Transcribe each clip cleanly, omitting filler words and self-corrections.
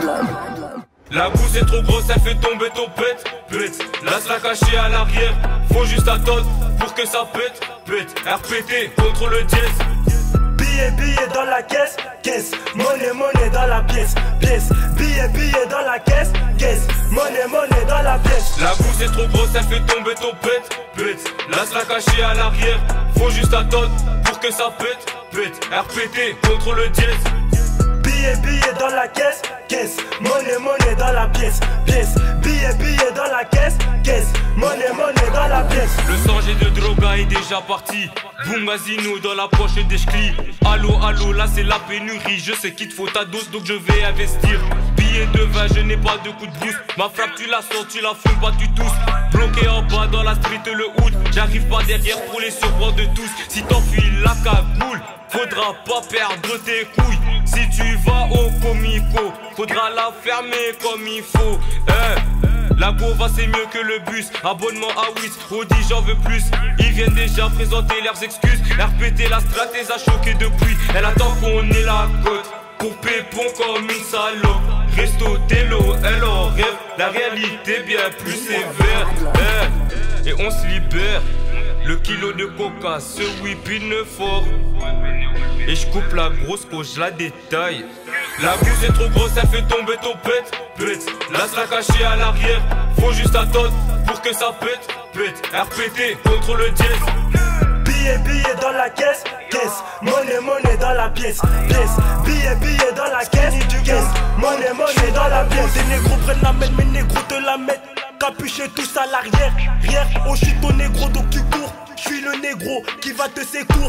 La gousse est trop grosse, elle fait tomber ton pète. Laisse-la cacher à l'arrière. Faut juste attendre pour que ça pète. RPT contre le dièse. Billet dans la caisse. Monnaie dans la pièce. Billet dans la caisse. Monnaie dans la pièce. La gousse est trop grosse, elle fait tomber ton pète. Laisse-la cacher à l'arrière. Faut juste attendre pour que ça pète. RPT contre le dièse. Billet dans la caisse. Monnaie dans la pièce. Billet dans la caisse. Monnaie dans la pièce. Le sang de droga est déjà parti. Boum Gazino dans la poche des schklis. Allô, là c'est la pénurie. Je sais qu'il te faut ta dose donc je vais investir. Billet de vin, je n'ai pas de coup de boost. Ma frappe tu la sors, tu la fumes pas, tu tousses. Bloqué en bas dans la street le hood. J'arrive pas derrière pour les surprendre de tous. Si t'enfiles la cagoule, faudra pas perdre tes couilles. Si tu vas au comico, faudra la fermer comme il faut. La Gova c'est mieux que le bus. Abonnement à Wiz, Audi j'en veux plus. Ils viennent déjà présenter leurs excuses. RPT la strat les a choqués depuis. Elle attend qu'on ait la côte pour pépon comme une salope. Resto télo, elle en rêve. La réalité bien plus sévère. Et on se libère. Le kilo de coca se whippine fort. Et je coupe la grosse peau, je la détaille. La gousse est trop grosse, elle fait tomber ton pète. Laisse-la cacher à l'arrière. Faut juste attendre pour que ça pète. RPT contre le dièse. Billet dans la caisse. Monnaie dans la pièce. Billet dans la caisse. Monnaie dans la pièce. Des négros prennent la main, mes négros te la mettent. Capuchés tous à l'arrière. Oh j'suis ton négro donc tu cours. J'suis le négro qui va te secours.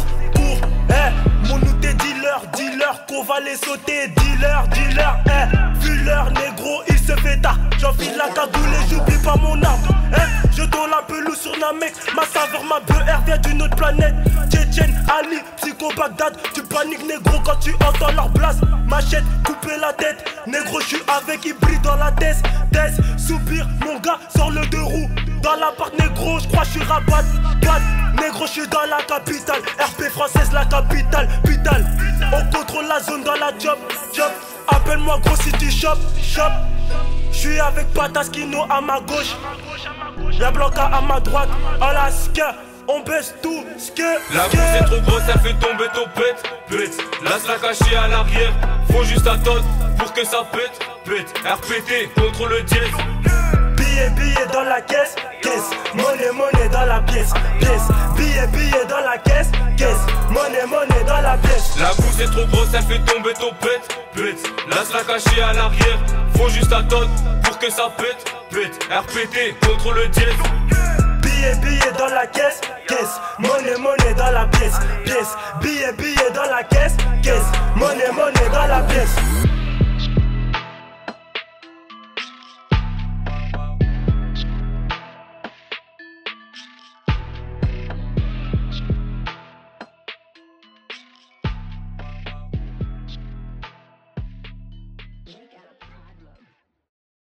Mon nous t'es dealer, qu'on va les sauter. Dealer, vu leur négro, il se fait tard. J'enfile la cagoule et j'oublie pas mon arme. Je tourne la pelouse sur Namek. Ma saveur, ma BR vient d'une autre planète. Tchétchène, Ali, Psycho Bagdad. Tu paniques négro quand tu entends leur blast. Machette, couper la tête. Négro, j'suis avec hybride dans la tête. Soupir, mon gars, sort le deux roues. Dans l'appart négro, j'crois j'suis rabat. Négro, j'suis dans la capitale. RP française, la capitale. On contrôle la zone dans la job. Appelle-moi gros si tu chop. J'suis avec Pataskino à ma gauche. La Blanca à ma droite. À la ska, on baisse tout. La gousse est trop grosse, elle fait tomber ton pète. Laisse-la cacher à l'arrière. Faut juste attendre pour que ça pète. RPT contre le dièse. Billet dans la caisse. Monnaie dans la pièce. Billet dans la caisse. Monnaie dans la pièce. La gousse est trop grosse, elle fait tomber ton pète. Laisse-la cacher à l'arrière. Faut juste attendre pour que ça pète. RPT contre le dièse. Billet dans la caisse. Monnaie dans la pièce. Billet dans la caisse. Monnaie dans la pièce.